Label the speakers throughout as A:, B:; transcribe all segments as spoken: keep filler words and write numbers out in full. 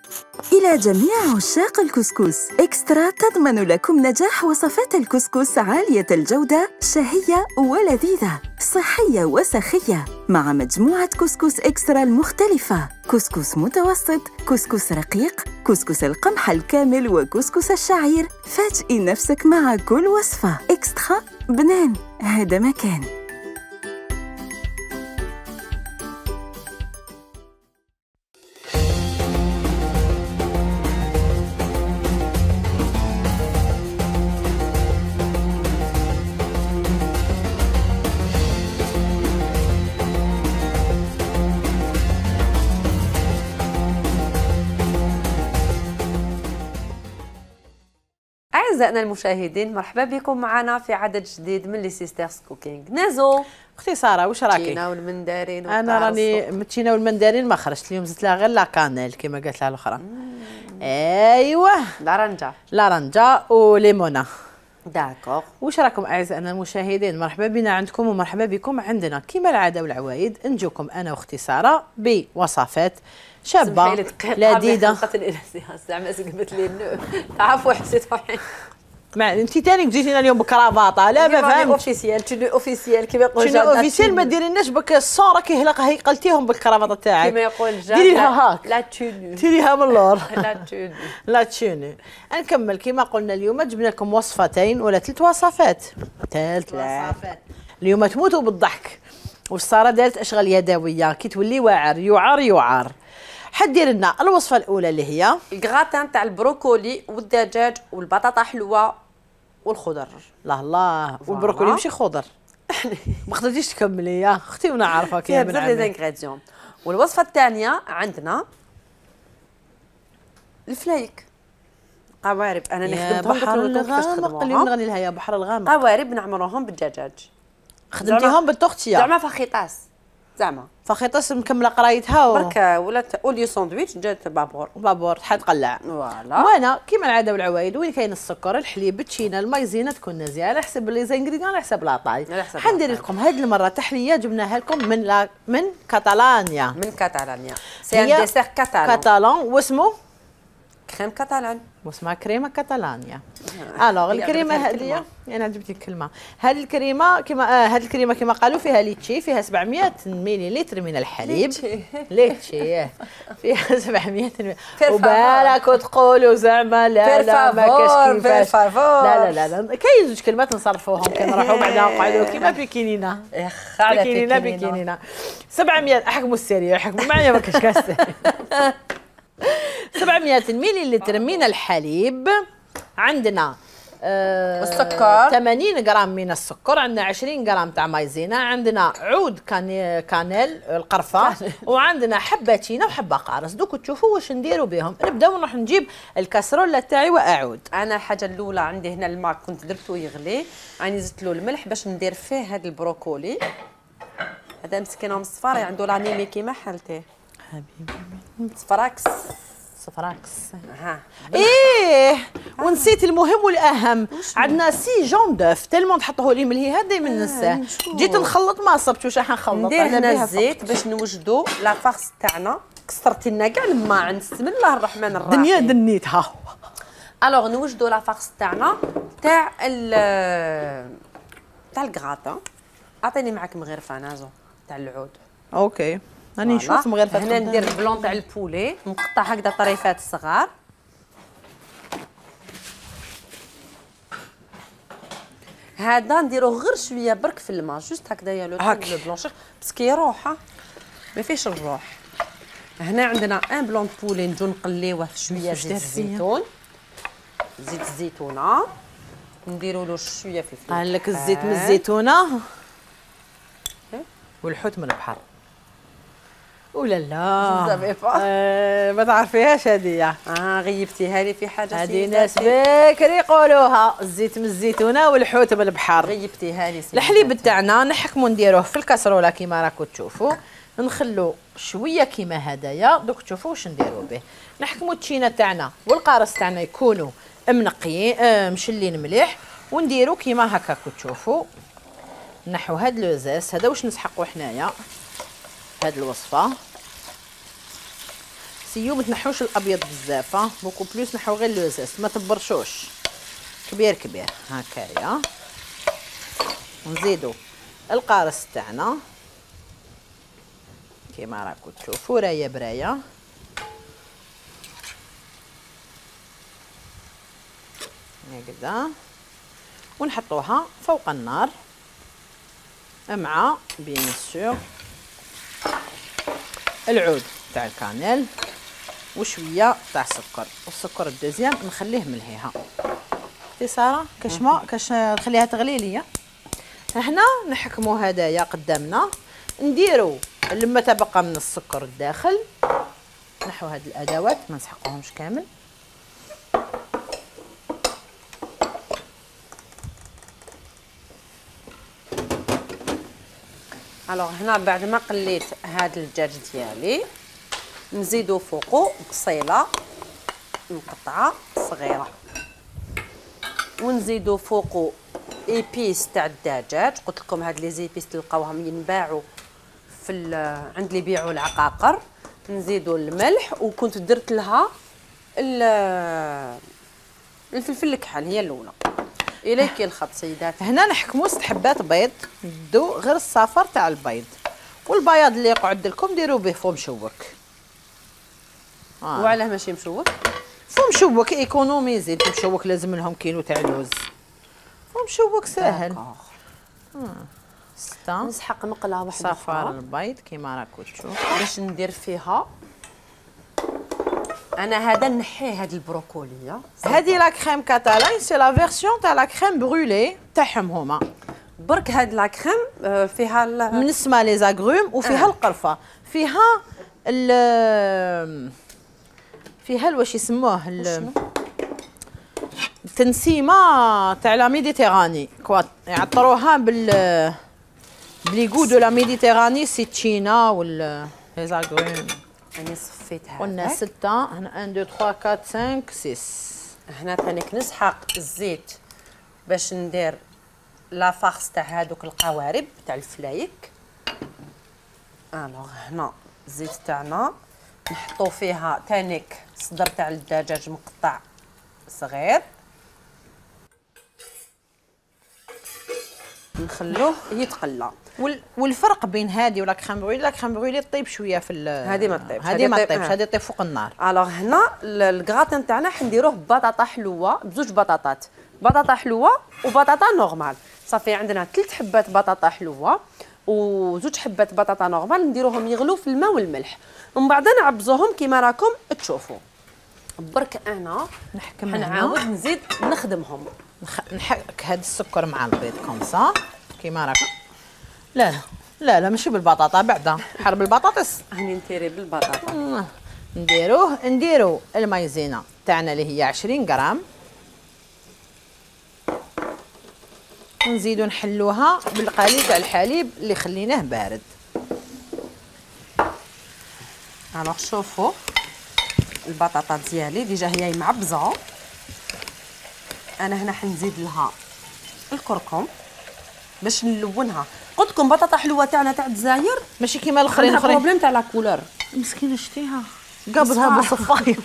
A: إلى جميع عشاق الكسكس، إكسترا تضمن لكم نجاح وصفات الكسكس عالية الجودة، شهية ولذيذة، صحية وسخية، مع مجموعة كسكس إكسترا المختلفة: كسكس متوسط، كسكس رقيق، كسكس القمح الكامل، وكسكس الشعير. فاجئي نفسك مع كل وصفة. إكسترا، بنان هذا مكان.
B: أعزائنا المشاهدين، مرحبا بكم معنا في عدد جديد من لي سيسترز كوكينغ. نازو
C: اختي ساره واش راكي؟
B: التشينا والمندارين.
C: انا راني التشينا والمندارين ما خرجت اليوم، زدت لها غير لا كانيل كما قالت لها الاخرى. ايوا
B: لارنجا
C: لارنجا وليمونه.
B: داكوغ.
C: واش راكم اعزائنا المشاهدين؟ مرحبا بنا عندكم ومرحبا بكم عندنا. كما العاده والعوايد نجوكم انا واختي ساره بوصفات شابه لذيذه.
B: زعما قلت لي تعرفوا حسيت روحي
C: مع انت ثاني جيتينا اليوم بكرافاطه. لا ما فهمتش.
B: اوفيسيال توني اوفيسيال كما يقول
C: جاد. توني اوفيسيال ما ديريناش بك الصوره كيهلق هي قلتيهم بالكرافطه تاعك
B: كما يقول جاد.
C: ديريها هاك
B: لا توني
C: ديريها من اللور.
B: لا توني
C: لا توني. نكمل كما قلنا اليوم جبنا لكم وصفتين ولا ثلاث وصفات. ثلاث وصفات اليوم تموتوا بالضحك. والساره دارت اشغال يدويه كي تولي واعر يعار يعار. حدير لنا الوصفه الاولى اللي هي
B: الكراتان تاع البروكولي والدجاج والبطاطا حلوه والخضر.
C: الله الله. والبروكولي ماشي خضر. ما قدرتيش تكملي يا اختي وانا عارفه كيف
B: بزاف لي زانغريديون. والوصفه الثانيه عندنا الفلايك قوارب. انا نخدمهم
C: بحر الغامق. اليوم نغني لها يا بحر الغامق.
B: قوارب نعمروهم بالدجاج.
C: خدمتيهم بالتورتيه
B: زعما فخيطاس. زعما
C: فخيطاس مكمله قرايتها و...
B: برك ولات اوليو ساندويتش جات بابور
C: بابور تحل تقلع.
B: فوالا.
C: وانا كيما العاده والعوايد وين كاين السكر الحليب التشينا المايزينا تكون نازيه على حسب لي زانغريديون على حسب لاطاي. حندير لكم هذه المره تحليه جبناها لكم من لا من كاتالانيا.
B: من كاتالانيا. سي ان ديسير كاتالان.
C: كاتالان واسمه
B: كريم كاتالان.
C: واسمها كريمه كاتالانيا. الوغ الكريمه هذه انا عجبتني الكلمه. هذه الكريمه كما آه هذه الكريمه كما قالوا فيها ليتشي، فيها سبعمية مليلتر من الحليب. ليتشي فيها سبعمية وبالك تقولوا زعما لا لا ما كاش كيفاش. لا لا لا كاين زوج كلمات نصرفوهم كنروحوا بعدا نقعدوا كيما بكينينا بكينينا بكينينا سبعمية. احكموا السريع احكموا معايا ما كاش كاس. سبعمية مليلتر من الحليب. عندنا آه
B: السكر
C: ثمانين غرام من السكر. عندنا عشرين غرام تاع مايزينا. عندنا عود كاني كانيل القرفه. وعندنا حبه تشينا وحبه قارص. دوك تشوفوا واش نديروا بهم. نبداو نروح نجيب الكاسرونه تاعي واعود.
B: انا الحاجه الاولى عندي هنا الماء كنت درتو يغلي، راني زدت له الملح باش ندير فيه هذا البروكولي. هذا مسكين مصفر عنده لانيمي كيما حالتي
C: حبيبي.
B: صفراكس
C: صفراكس.
B: ها
C: ايه ونسيت المهم والاهم. عندنا سي جون دوف تلمون تحطوه لي ملهي هذا دايما ننساه. جيت نخلط ما صبت واش راح نخلط.
B: ندير هنا الزيت باش نوجدوا لا فارس تاعنا. كسرتي لنا كاع الماء. بسم الله الرحمن الرحيم.
C: الدنيا دنيتها.
B: الوغ نوجدوا لا فارس تاعنا تاع ال تاع الكغاطا. اعطيني معاك مغرفه نازو تاع العود.
C: اوكي راني نشوف مغرفه.
B: هنا ندير البلون تاع البولي مقطع هكذا طريفات صغار. هذا نديروه غير شويه برك في الماء جوست هكذايا لو بلونشيغ باسكو يروح ما فيهش الروح. هنا عندنا ان بلون بولي نجو نقليوه في شويه زيت الزيتون. زيت الزيتونه نديروا له شويه فلفل.
C: قال لك الزيت من الزيتونه والحوت من البحر. ولا لا آه ما تعرفيهاش هذه.
B: اه غيبتيها لي في حاجه.
C: هذه ناس بكري يقولوها الزيت من الزيتونه والحوت من البحر.
B: غيبتيها لي.
C: الحليب تاعنا نحكموا نديروه في الكاسروله كيما راكم تشوفوا. نخلو شويه كيما هدايا. دوك تشوفوا واش نديروا به. نحكموا التشينه تاعنا والقارص تاعنا يكونوا منقيين آه مشلين مليح. ونديروا كيما هكاكم تشوفوا. نحو هاد لوزاس هذا واش نسحقوا حنايا هاد الوصفه. سيو ما تنحوش الابيض بزاف، ها بوكو بلوس نحو غير لو زيست، ما تبرشوش كبير كبير هكايا. نزيدو القارص تاعنا كيما راكم تشوفوا رايه برايه، هكذا، ونحطوها فوق النار مع بيان سور العود تاع الكانيل وشويه تاع السكر، والسكر الدوزيام نخليه ملهيها. تي ساره كاش ما كاش نخليها تغلي ليا. هنا نحكموا هدايا قدامنا، نديروا لما تبقى من السكر الداخل، نحو هاد الادوات ما نسحقوهمش كامل.
B: الوغ هنا بعد ما قليت هاد الدجاج ديالي نزيدو فوقو بصيله مقطعه صغيره، ونزيدو فوقو ايبيس تاع الدجاج. قلت لكم هاد لي زيبيس تلقاوهم ينباعوا في عند اللي يبيعوا العقاقر. نزيدو الملح، وكنت درت لها الفلفل الكحل هي الاولى. اليك الخط سيدات.
C: هنا نحكموا ست حبات بيض، ندو غير الصفر تاع البيض، والبياض اللي يقعد لكم ديروا به فوم مشوك.
B: آه. وعلاه ماشي مشوك؟
C: فوم مشوك ايكونوميزي، الفوم مشوك لازم لهم كيلو تاع لوز. فوم مشوك ساهل.
B: اه سته نسحق مقله واحده
C: صفار البيض كيما راكم تشوفوا
B: باش ندير فيها. انا هذا نحيه هاد البروكوليه.
C: هذه لا كريم كاتالان، سي لا فيرسيون تاع لا كريم برولي تاعهم هما.
B: برك هاد لا كريم فيها
C: من اسمها لي زاغروم، وفيها آه. القرفه، فيها ال فيها واش يسموه التنسيمه تاع لا ميديتيراني، كوا يعطروها بال بلي غو دو لا ميديتيراني، سي تشينا ولا لي زاغروم.
B: أنا صفيتها
C: قلنا ستة. هنا واحد اثنين ثلاثة أربعة خمسة ستة.
B: هنا ثاني نسحق الزيت باش ندير لا فارس تاع هادوك القوارب تاع الفلايك. الوغ هنا الزيت تاعنا نحطو فيها تانيك صدر تاع الدجاج مقطع صغير، نخلوه يتقلى.
C: والفرق بين هذه ولا كريم برويلي، لا كريم برويلي طيب شويه في
B: هذه ما طيبش،
C: هذه ما طيبش، هذه طيب فوق النار.
B: الوغ هنا الكراطين تاعنا حنديروه ببطاطا حلوه، بزوج بطاطات، بطاطا حلوه وبطاطا نورمال. صافي عندنا ثلاث حبات بطاطا حلوه وزوج حبات بطاطا نورمال، نديروهم يغلوا في الماء والملح، ومن بعد نعبزوهم كيما راكم تشوفوا. برك انا
C: نحكم
B: حنعاود نزيد نخدمهم.
C: نحك هذا السكر مع البيض كومسا كيما راكم. لا لا لا ماشي بالبطاطا، بعدا حرب البطاطس.
B: هاني نتيري بالبطاطا.
C: نديروه نديرو المايزينا تاعنا اللي هي عشرين غرام، ونزيدو نحلوها بالقليل تاع الحليب اللي خليناه بارد.
B: الوغ شوفوا البطاطا ديالي ديجا هي معبزه. انا هنا حنزيد لها الكركم باش نلونها. قلت لكم بطاطا حلوه تاعنا تاع الجزائر
C: ماشي كيما الاخرين.
B: الاخرين بروبليم تاع لا كولور.
C: مسكينه شتيها قابضها بالصفاير.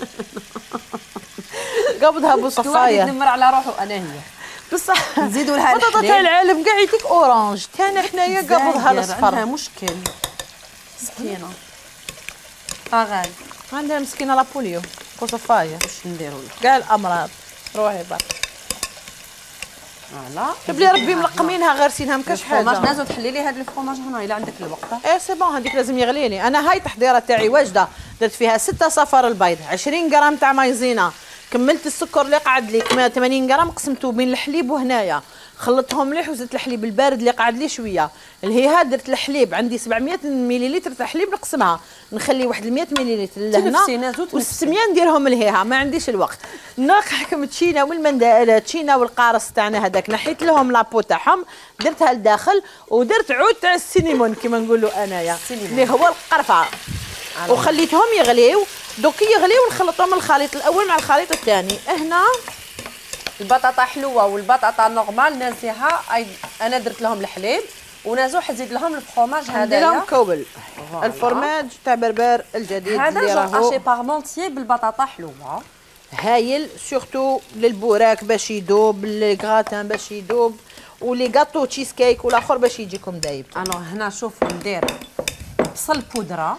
C: قابضها بالصفاير.
B: يدمر على روحه. انا هي
C: بصح
B: نزيدوا لها الحليب.
C: البطاطا تاع العالم كاع يديك اورانج، تاعنا حنايا قابضها الاصفر.
B: عندها مشكل مسكينه. اه غالي
C: عندها مسكينه لابوليو وصفاير.
B: واش نديروا لها
C: كاع الامراض. روحي برك.
B: فوالا
C: بلي ربي ملقمينها غارسينها ما كاش حاجه.
B: الفرماج نازل تحلي لي هذا الفرماج هنا الا عندك الوقت.
C: ايه سي بون هذيك لازم يغلي لي. انا هاي التحضيره تاعي واجده، درت فيها ستة صفار البيض، عشرين غرام تاع مايزينا، كملت السكر اللي قعد لي ثمانين غرام، قسمته بين الحليب وهنايا، خلطتهم مليح وزدت الحليب البارد اللي قعد لي شويه. الهيها درت الحليب عندي سبعمية مليلتر تاع حليب نقسمها، نخلي واحد مية مليلتر لهنا والستمية نديرهم الهيها، ما عنديش الوقت. نحكم تشينا والمنداله تشينا والقارص تاعنا هذاك، نحيت لهم لابو تاعهم درتها لداخل، ودرت عود تاع السينيمون كيما نقولوا انايا اللي هو القرفه، وخليتهم يغليو. دوك يغليو ونخلطهم الخليط الاول مع الخليط الثاني. هنا
B: البطاطا حلوه والبطاطا نورمال نازيها، انا درت لهم الحليب ونازو حنزيد لهم الفرomage
C: ندير
B: هذايا
C: لهم كوبل الفرماج تاع بربر الجديد
B: هذا
C: اللي
B: جو
C: راهو
B: اشي بارمونتيي بالبطاطا حلوه
C: هايل سورتو للبوراك باش يذوب للغراتان باش يذوب ولي غاتو تشيز كيك والاخر باش يجيكم دايب.
B: الوغ هنا شوفوا ندير بصل بودره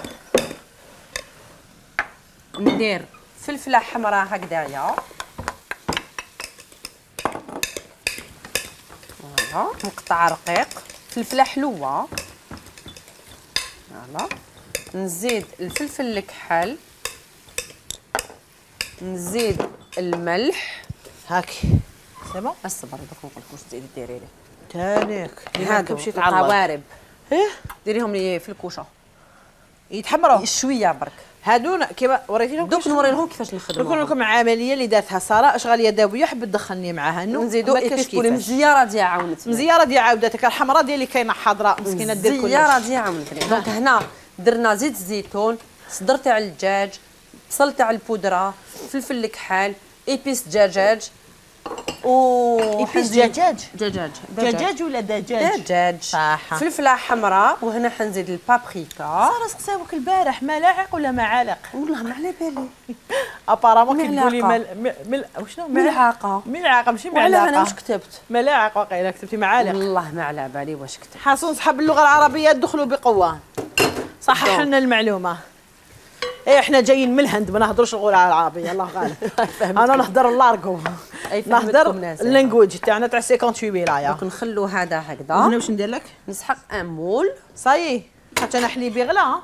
B: ندير فلفله حمراء هكذايا فوالا مقطع رقيق فلفله حلوه فوالا نزيد الفلفل الكحل نزيد الملح
C: هاكي سي بون
B: اصبر دوك نقول لك واش تزيدي ديري ليه
C: تانيك
B: هادو القوارب
C: ايه
B: ديريهم لي في الكوشه
C: يتحمروا
B: شويه برك
C: هادونا كيما وريتي لهم
B: دوك نوري لهم كيفاش نخدموا
C: نقول لكم عمليه اللي دارتها ساره اشغال يدويه حبت تدخلني معاها انه
B: نزيدو ايبيس بولي مزياره ديال عاونتني
C: مزياره ديال عاودتك الحمراء ديال اللي كاينه حاضره مسكينه دير كلش
B: مزياره ديال عاونتني دونك هنا درنا زيت الزيتون صدر تاع الدجاج بصل تاع البودره فلفل الكحل ايبيس دجاج و
C: ايبيس دجاج
B: دجاج
C: دجاج ولا دجاج
B: دجاج
C: صح
B: فلفله حمراء وهنا حنزيد البابريكا
C: صار سقساوك البارح ملاعق ولا معالق
B: والله ما على بالي
C: ابارامون كي تقولي مل مل وشنو
B: ملعقه
C: ملعقه ماشي
B: وعلى
C: معلقه
B: انا واش كتبت
C: ملاعق واقيلا كتبتي معالق
B: والله ما على بالي واش كتبت
C: حاسون صحاب اللغه العربيه دخلوا بقوه صحح لنا المعلومه ايه احنا جايين من الهند ما نهضروش اللغه العربيه الله غالب انا نهضر اللارغو نهضر اللانجويج تاعنا تاع خمسة وثمانين ولايه
B: دونك نخلو هذا هكذا
C: هنا واش ندير لك
B: نسحق ان مول
C: صاي حتى انا حليبي غلا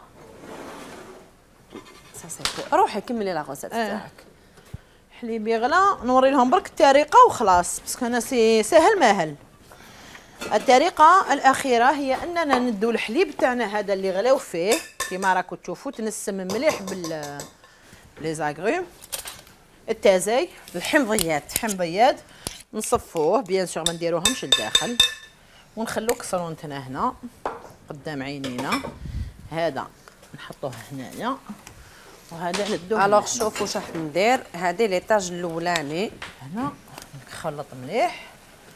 B: سا سي روحي كملي لا غوسيت تاعك
C: حليبي غلا نوري لهم برك الطريقه وخلاص باسكو انا سي سهل ماهل. الطريقه الاخيره هي اننا ندو الحليب تاعنا هذا اللي غلاو فيه كيما راكم تشوفوا تنسم مليح بال لي زاغروم التازاي
B: الحمضيات
C: حمضيات نصفوه بيان سور ما نديروهمش لداخل ونخلو كسرونتنا هنا قدام عينينا هذا نحطوه هنايا وهذا ندوه
B: الوغ شوفوا واش راح ندير هذه ليطاج الاولاني
C: هنا نخلط مليح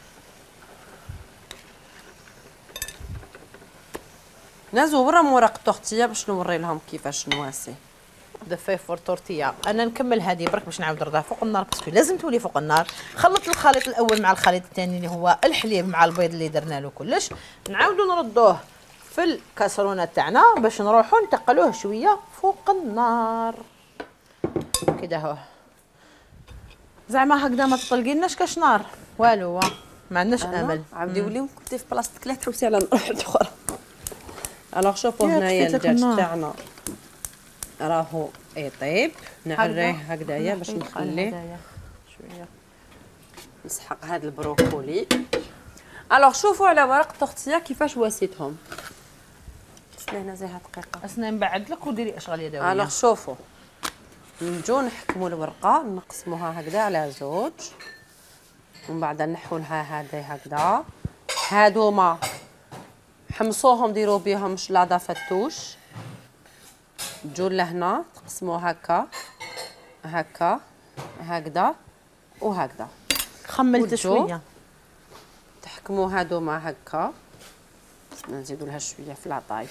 B: نازو برا موراق التورتيه باش نوري لهم كيفاش نواسي
C: دفاي فور تورتيا. انا نكمل هذه برك باش نعاود نردها فوق النار باسكو لازم تولي فوق النار. خلط الخليط الاول مع الخليط الثاني اللي هو الحليب مع البيض اللي درنا له كلش نعاودو نردوه في الكاسرونه تاعنا باش نروحو نتقلوه شويه فوق النار كده اهو زعما هكذا ما تطلقيناش كاش نار والو ما عندناش امل.
B: عاودي ولي كنتي في بلاصتك لا تحوسي على واحده اخرى. الوغ شوفوا هنايا الدجاج تاعنا راهو يطيب نعريه هكذايا باش نخليه
C: شويه
B: نسحق هاد البروكولي. الوغ شوفوا على ورق التورتيه كيفاش واسيتهم. استنى زيها دقيقه
C: اسنا نبعد لك وديري اشغال يدويه.
B: الوغ شوفوا نجو نحكموا الورقه نقسموها هكذا على زوج ومن بعد نحو لها هذه هكذا. هادوما حمصوهم ديروا بيهم شلاضه فتوش تجوا لهنا تقسموا هكا هكا هكذا وهكذا
C: خملت شويه
B: تحكموا هادوما هكا نزيدو لها شويه في العطاي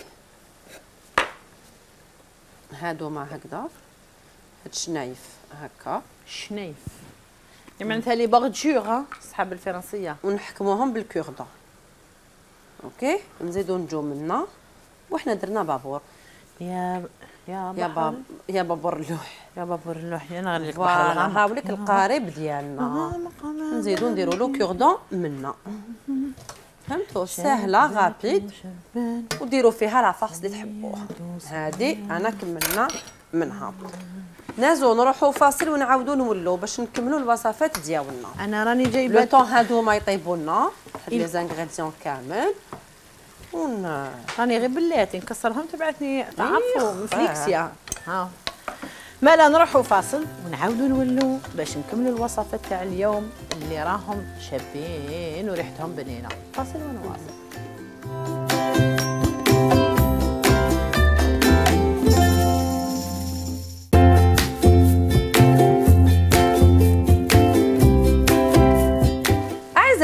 B: هادوما هكذا هاد الشنايف هكا
C: شنايف يعني معناتها لي باغجور ها صحاب الفرنسيه
B: ونحكموهم بالكوردون. اوكي نزيدو نجو منا وحنا درنا بابور
C: يا يا
B: يا باب يا بابور اللوح
C: يا بابور اللوح انا غير لك
B: بحر الغامق هاوليك القارب ديالنا نزيدو نديرو له كوردون منا فهمتوا ساهله غابيد وديروا فيها لا فاس اللي تحبوها. هذه انا كملنا منها نازو نروحوا فاصل ونعاودو نولوا باش نكملوا الوصفات ديالنا.
C: انا راني جايبه
B: لو طون هادو ما يطيبوا لنا هاد لي زانغريديون كامل ون
C: راني غير بلاتي نكسرهم تبعتني تعرفوا من فليكسيا ها مالا نروحوا فاصل ونعاودوا نولوا باش نكملوا الوصفات تاع اليوم اللي راهم شابين وريحتهم بنينه. فاصل ونواصل.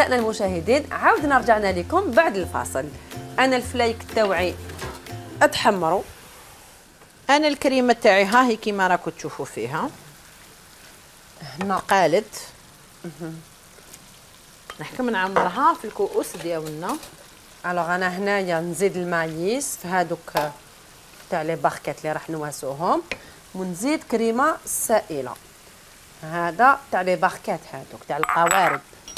B: اعزائنا المشاهدين، عاودنا رجعنا لكم بعد الفاصل. انا الفلايك تاوعي اتحمروا،
C: انا الكريمه تاعي ها هي كيما راكم تشوفوا فيها
B: هنا
C: قالت. نحكم نعمرها في الكؤوس ديالنا.
B: الوغ انا هنايا نزيد المايس في هادوك تاع لي باركات اللي راح نواسوهم، ونزيد كريمه سائله. هذا تاع لي باركات هادوك تاع القوارب.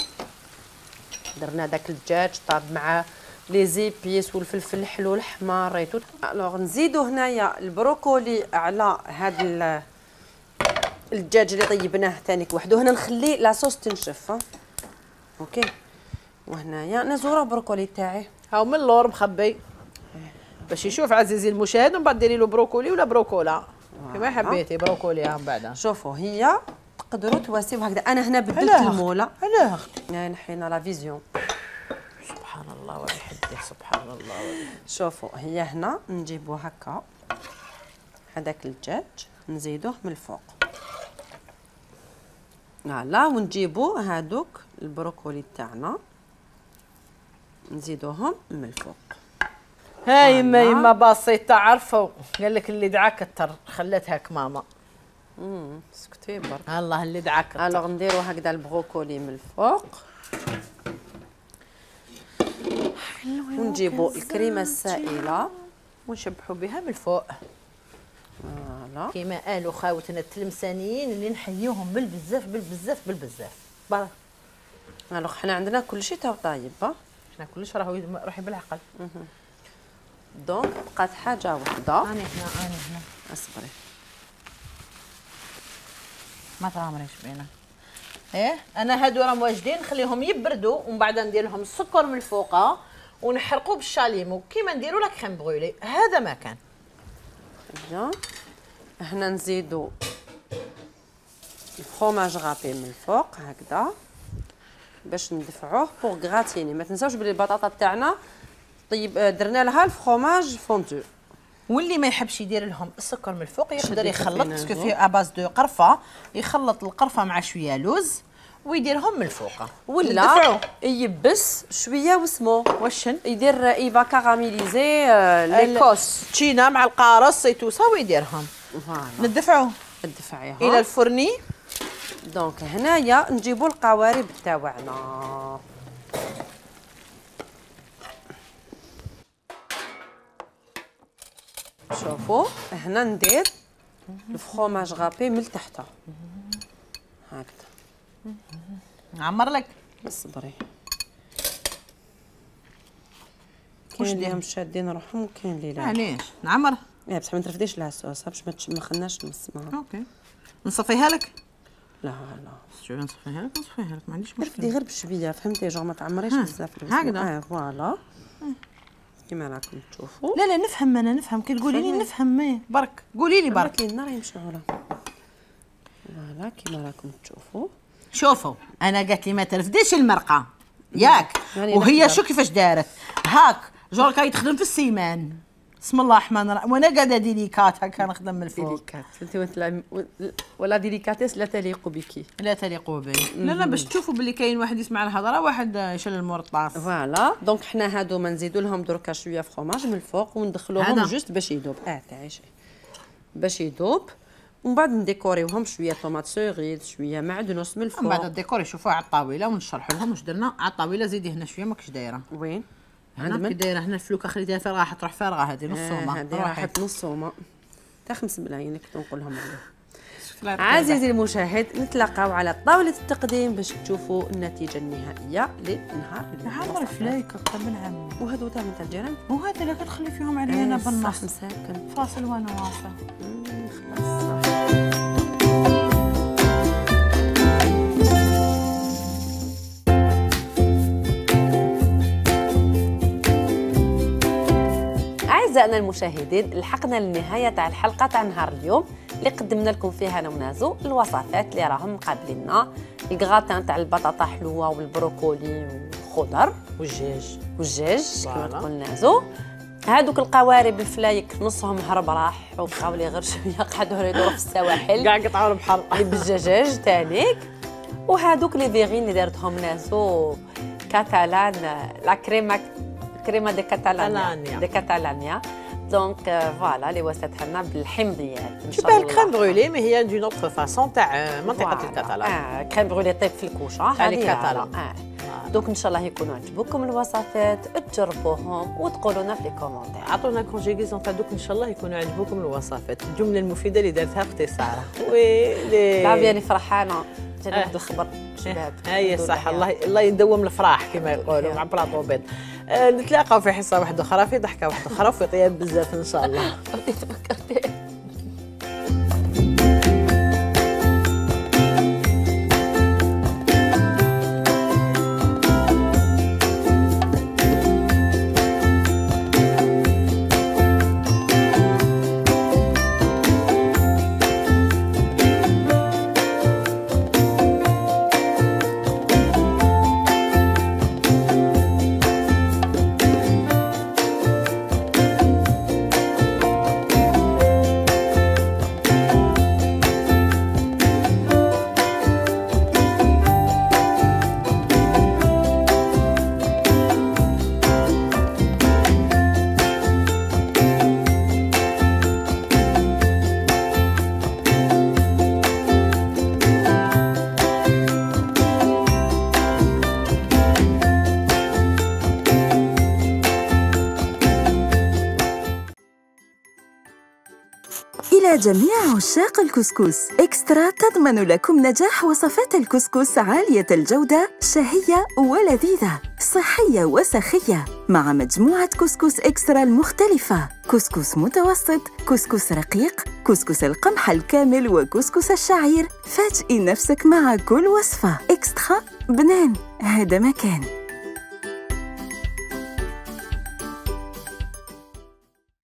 B: درنا داك الدجاج طاب مع لي زيبيس والفلفل الحلو الاحمر ريتو. الوغ نزيدو هنايا البروكولي على هاد الدجاج اللي طيبناه ثاني وحده. هنا نخلي لاصوص تنشف. اوكي، وهنايا نزوره البروكولي تاعي
C: هاو من اللور مخبي باش يشوف عزيزي المشاهد، ومن بعد ديري له بروكولي ولا بروكولا كما حبيتي. بروكولي ها من بعد.
B: شوفوا هي تقدروا تواسيو هكذا. انا هنا بدلت الموله.
C: علاه
B: يعني نحينا لا فيزيون.
C: سبحان الله وبحمده، سبحان الله وبحمده.
B: شوفوا هي هنا نجيبوا هكا هذاك الدجاج نزيدوه من الفوق. فوالا، ونجيبوا هادوك البروكولي تاعنا نزيدوهم من الفوق.
C: هاي يما يما بسيطه. عرفوا قال لك اللي دعا كتر خلاتها كماما.
B: امم سكتي برك.
C: الله اللي دعا كتر.
B: الوغ نديروا هكذا البروكولي من الفوق، ونجيبوا الكريمه السائله
C: ونشبحوا بها من الفوق.
B: فوالا
C: كيما قالوا خاوتنا التلمسانيين اللي نحيوهم بالبزاف بالبزاف بالبزاف. بارك.
B: الوغ حنا عندنا كل شيء تاو طايب.
C: حنا كلش راهو روحي بالعقل.
B: دونك بقات حاجه وحده.
C: انا هنا انا هنا
B: اصبري
C: ما تغامريش بينا. ايه انا هادو راهم واجدين، نخليهم يبردوا ومن بعد ندير لهم السكر من الفوق ونحرقوا بالشاليمو كيما نديروا لا كريم بغولي. هذا ما كان.
B: بيان. هنا نزيدوا الفرomاج غابي من الفوق هكذا باش ندفعوه بوغ غراتيني. ما تنساوش بلي البطاطا تاعنا طيب درنا لها الفرomاج فوندو.
C: واللي ما يحبش يدير لهم السكر من الفوق يقدر يخلط، باسكو فيه اباز دو قرفه، يخلط القرفه مع شويه لوز ويديرهم من الفوق.
B: ولا يبس شويه واسمو
C: واشن
B: يدير ايفا كاراميليزي ليكوس
C: تشينا مع القارص يتوسا ويديرهم. ندفعوه
B: ندفعيها
C: الى الفرني.
B: دونك هنايا نجيبوا القوارب تاعنا. شوفوا هنا ندير الفرomاج غابي من تحت هكذا.
C: نعمر لك.
B: اصبري. كاين اللي هم شادين روحهم وكاين اللي لا.
C: معليش نعمر.
B: لا بصح ما ترفديش العسوسه باش ما تخناش نسمعها.
C: اوكي نصفيها لك.
B: لا لا
C: شوفي نصفيها لك نصفيها لك ما عنديش مشكل.
B: ترفدي غير بشويه فهمتي، جو ما تعمريش بزاف.
C: هكذا
B: اه فوالا كيما راكم تشوفوا.
C: لا لا نفهم انا نفهم كي تقولي لي نفهم. ما برك قولي لي برك.
B: لي النار مشعوله. فوالا كيما راكم تشوفوا.
C: شوفوا انا قالت لي ما ترفديش المرقه ياك
B: يعني
C: وهي شو كيفاش دارت هاك جوركا يتخدم في السيمان. بسم الله الرحمن الرحيم وانا قاعده ديليكات هكا نخدم من الفوق.
B: ديليكات انت ولا ديليكاتيس لا تليق بك.
C: لا تليق بي. لا لا باش تشوفوا باللي كاين واحد يسمع الهضره واحد يشل المرطاس.
B: فوالا دونك حنا هادو ما نزيدوا لهم دركا شويه فرomاج من الفوق وندخلوهم جوست باش يذوب. اه تعيشي باش يذوب ومن بعد نديكوريوهم شويه طوماط سوريز شويه معدنوس من الفوق.
C: من بعد الديكور يشوفوه على الطاوله ونشرحوا لهم واش درنا على الطاوله. زيدي هنا شويه ماكش دايره.
B: وين
C: هنا كي دايره هنا الفلوكه خليتيها فارغه تروح فارغه. هذه نص صومه.
B: هذه راحت نص صومه تاع خمس ملايين كنت نقول لهم عليه. عزيزي المشاهد نتلاقاو على طاوله التقديم باش تشوفوا النتيجه النهائيه للنهار.
C: نهار الفلايكه قبل عام.
B: وهذو تاع من الجيران
C: وهذا اللي كتخلي فيهم عليا انا بالنص
B: مساكن
C: فاصل وانا واصل.
B: خلاص أعزائنا المشاهدين لحقنا للنهاية تاع الحلقة تاع نهار اليوم اللي قدمنا لكم فيها أنا ونازو الوصفات اللي راهم مقابليننا. الكغاتان تاع البطاطا حلوة والبروكولي والخضر
C: والدجاج
B: والدجاج كما تقول نازو. هادوك القوارب الفلايك نصهم هرب راح وبقاو لي غير شويه قعدوا يدوروا في السواحل
C: كاع قطعوا البحر
B: بالدجاج تانيك. وهادوك لي فيغين اللي دارتهم نازو كاتالان لا كريمه كريمه دي كاتالانيا دي كاتالانيا دونك فوالا اللي وصلتها لنا بالحمضيات ان شاء الله.
C: شبه الكريم بغولي مي هي دون اوتر فاسون تاع منطقه الكاتالان.
B: اه كريم بغولي طيب في الكوشه
C: هذه الكاتالان.
B: اه دونك ان شاء الله يكونوا عجبوكم الوصفات، تجربوهم وتقولوا لنا في الكومونتير.
C: عطونا كونجيغيزون تاع دوك ان شاء الله يكونوا عجبوكم الوصفات. الجمله المفيده اللي دارتها اختي ساره. وي
B: العافيه اللي فرحانه جاني واحد الخبر شباب.
C: هاي صح، الله الله يدوم الفرح كما يقولوا مع بلاطو بيض. آه نتلاقاو في حصه واحده اخرى، في ضحكه واحده اخرى، وفي طياب بزاف ان شاء الله.
A: إلى جميع عشاق الكسكس، إكسترا تضمن لكم نجاح وصفات الكسكس عالية الجودة، شهية ولذيذة، صحية وسخية، مع مجموعة كسكس إكسترا المختلفة: كسكس متوسط، كسكس رقيق، كسكس القمح الكامل، وكسكس الشعير. فاجئي نفسك مع كل وصفة. إكسترا بنان، هذا مكان.